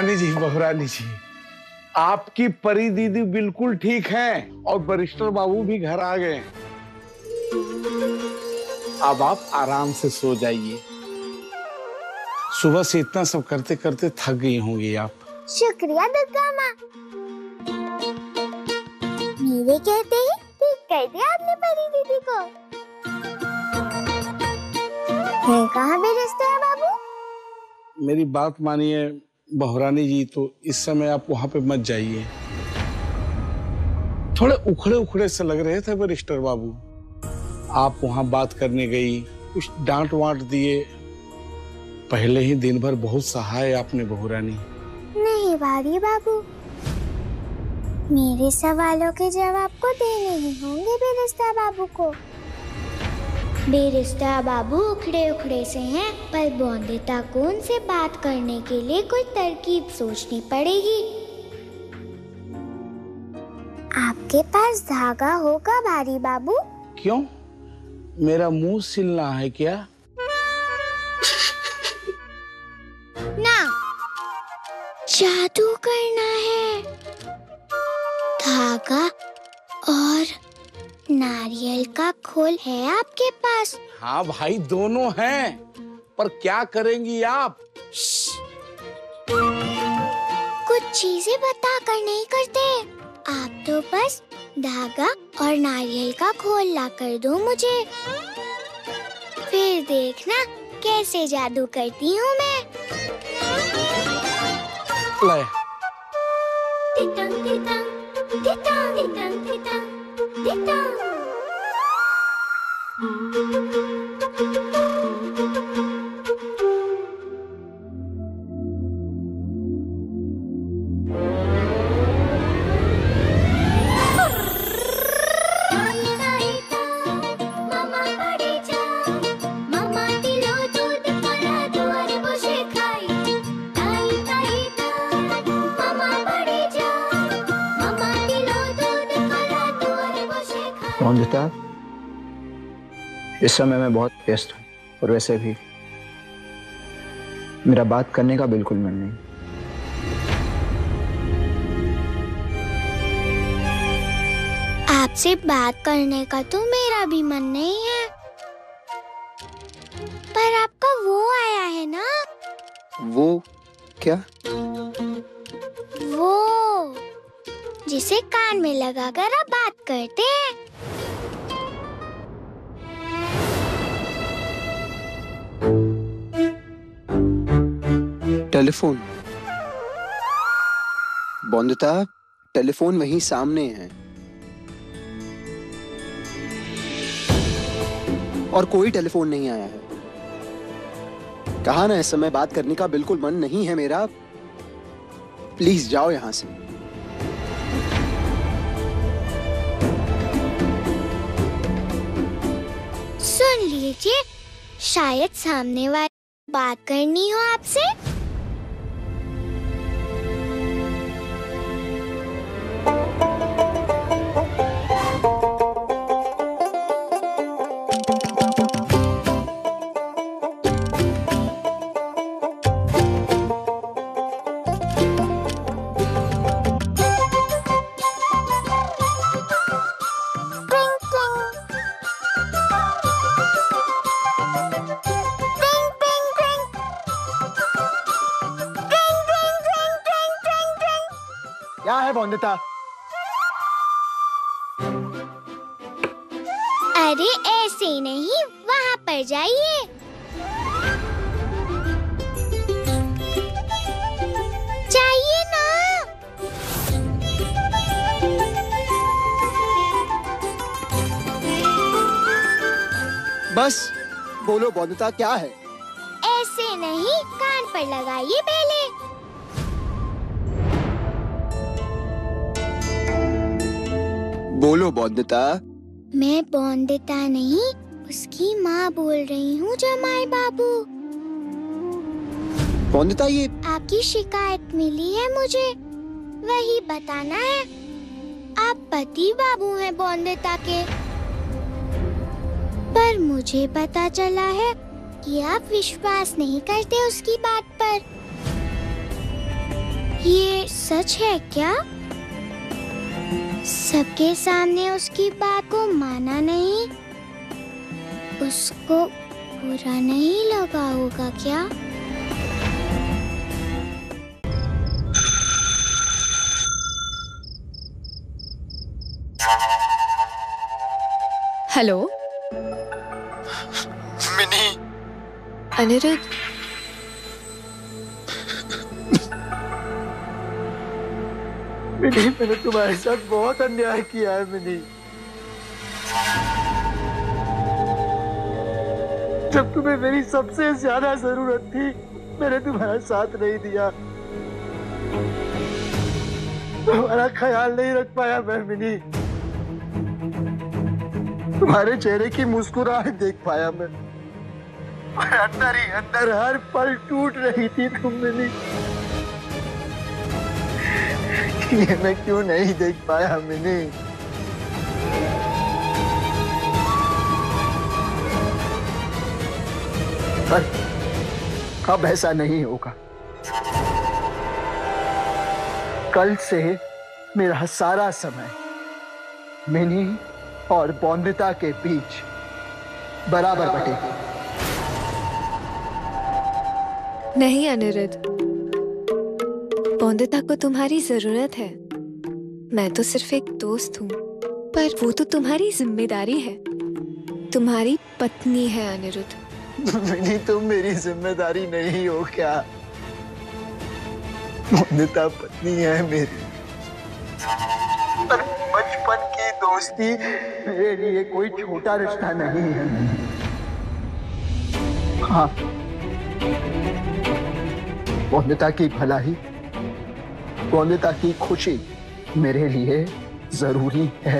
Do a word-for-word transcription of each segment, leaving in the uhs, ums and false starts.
बहुरानी जी, बहुरानी जी, आपकी परी दीदी बिल्कुल ठीक हैं और बैरिस्टर बाबू भी घर आ गए। अब आप आराम से सो जाइए। सुबह से इतना सब करते करते थक गई होंगी आप। शुक्रिया दुर्गा माँ, मेरे कहते ही ठीक कर दिया आपने परी दीदी को। है कहाँ बैरिस्टर बाबू? मेरी बात मानिए बहुरानी जी, तो इस समय आप वहां पे मत जाइए। थोड़े उखड़े उखड़े से लग रहे थे बैरिस्टर बाबू। आप वहां बात करने गई, कुछ डांट वांट दिए। पहले ही दिन भर बहुत सहा है आपने बहुरानी। नहीं बारी बाबू, मेरे सवालों के जवाब को देने ही होंगे बैरिस्टर बाबू को। बैरिस्टर बाबू उखड़े उखड़े से हैं, पर बोंदेता को उनसे बात करने के लिए कोई तरकीब सोचनी पड़ेगी। आपके पास धागा होगा बारी बाबू? क्यों, मेरा मुंह सिलना है क्या? ना, जादू करना है। धागा और नारियल का खोल है आपके पास? हाँ भाई, दोनों हैं, पर क्या करेंगी आप? कुछ चीजें बता कर नहीं करते आप, तो बस धागा और नारियल का खोल ला कर दो मुझे, फिर देखना कैसे जादू करती हूँ मैं। ले। तितंग तितंग तितंग तितंग तितंग तितंग। बोंदेता, इस समय मैं बहुत व्यस्त हूँ और वैसे भी मेरा बात करने का बिल्कुल मन नहीं। आपसे बात करने का तो मेरा भी मन नहीं है, पर आपका वो आया है ना। वो क्या? वो जिसे कान में लगाकर आप बात करते हैं। टेलीफोन। बोंदेता, टेलीफोन वहीं सामने है और कोई टेलीफोन नहीं आया है। कहा ना, इस समय बात करने का बिल्कुल मन नहीं है मेरा। प्लीज जाओ यहां से। सुन लीजिए, शायद सामने वाले बात करनी हो आपसे। क्या है बोंदेता? अरे ऐसे नहीं, वहाँ पर जाइए। जाइए ना। बस बोलो बोंदेता, क्या है? ऐसे नहीं, कान पर लगाइए पहले। बोलो बोंदेता। मैं बोंदेता नहीं, उसकी माँ बोल रही हूँ जमाई बाबू। बोंदेता, ये आपकी शिकायत मिली है मुझे, वही बताना है। आप पति बाबू हैं बोंदेता के, पर मुझे पता चला है कि आप विश्वास नहीं करते उसकी बात पर। ये सच है क्या? सबके सामने उसकी बात को माना नहीं? उसको बुरा नहीं लगा होगा क्या? Hello mini. अनिरुद्ध, मिनी, मैंने तुम्हारे साथ बहुत अन्याय किया है मिनी। जब तुम्हें मेरी सबसे ज्यादा जरूरत थी, मैंने तुम्हारा साथ नहीं दिया, तुम्हारा ख्याल नहीं रख पाया मैं मिनी। तुम्हारे चेहरे की मुस्कुराहट देख पाया मैं, और अंदर ही अंदर हर पल टूट रही थी तुम मिनी। ये मैं क्यों नहीं देख पाया मिनी? पर अब ऐसा नहीं होगा। कल से मेरा सारा समय मिनी और बौंदिता के बीच बराबर बटेगा। नहीं अनिरुद्ध, बौंदिता को तुम्हारी जरूरत है। मैं तो सिर्फ एक दोस्त हूँ, पर वो तो तुम्हारी जिम्मेदारी है, तुम्हारी पत्नी है अनिरुद्ध। मिनी, तुम मेरी जिम्मेदारी नहीं हो क्या? बौंदिता पत्नी है मेरी, पर बचपन की दोस्ती मेरे लिए कोई छोटा रिश्ता नहीं है। हाँ, बौंदिता की भलाई, बौंदिता की खुशी मेरे लिए जरूरी है,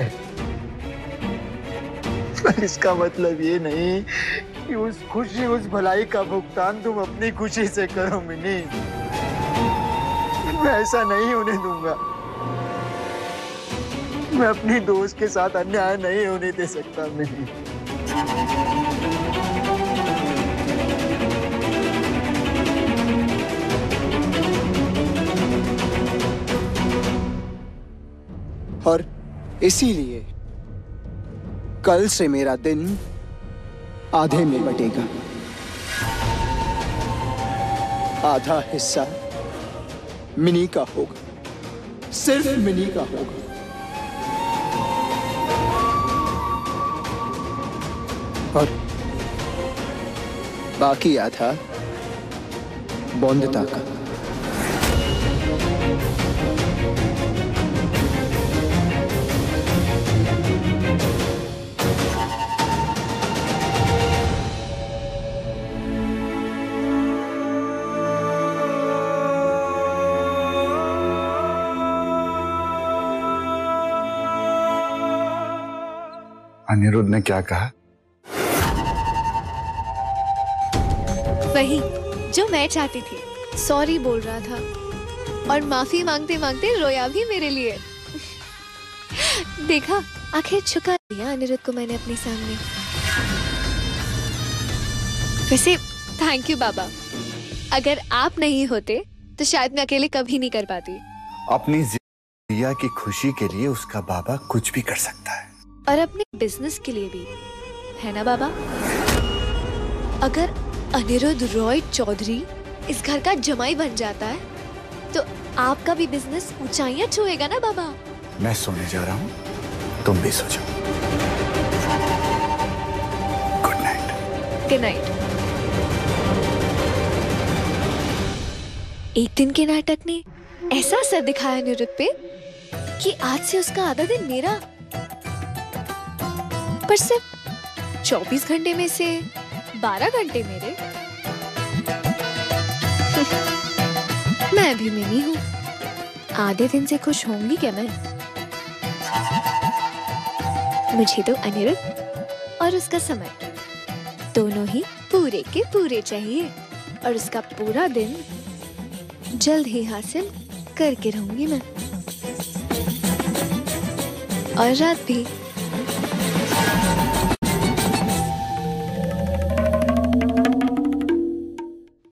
पर इसका मतलब ये नहीं कि उस खुशी, उस भलाई का भुगतान तुम अपनी खुशी से करो मिनी। मैं ऐसा नहीं होने दूंगा। मैं अपनी दोस्त के साथ अन्याय नहीं होने दे सकता मिनी। और इसीलिए कल से मेरा दिन आधे में बटेगा। आधा हिस्सा मिनी का होगा, सिर्फ मिनी का होगा, और बाकी आधा बौंदिता का। अनिरुद्ध ने क्या कहा? वही जो मैं चाहती थी। सॉरी बोल रहा था और माफी मांगते मांगते रोया भी मेरे लिए। देखा, आखिर झुका दिया अनिरुद्ध को मैंने अपने सामने। वैसे थैंक यू बाबा, अगर आप नहीं होते तो शायद मैं अकेले कभी नहीं कर पाती। अपनी जिया की खुशी के लिए उसका बाबा कुछ भी कर सकता है, और अपने बिजनेस के लिए भी, है ना बाबा? अगर अनिरुद्ध रॉय चौधरी इस घर का जमाई बन जाता है तो आपका भी बिजनेस ऊंचाइयां छुएगा ना बाबा? मैं सोने जा रहा हूँ, तुम भी सो जाओ। Good night. Good night. एक दिन के नाटक ने ऐसा असर दिखाया अनिरुद्ध पे कि आज से उसका आधा दिन मेरा, पर सिर्फ चौबीस घंटे में से बारह घंटे मेरे। मैं भी मिनी हूँ, आधे दिन से खुश होंगी क्या मैं? मुझे तो अनिरुद्ध और उसका समय दोनों ही पूरे के पूरे चाहिए, और उसका पूरा दिन जल्द ही हासिल करके रहूंगी मैं, और रात भी।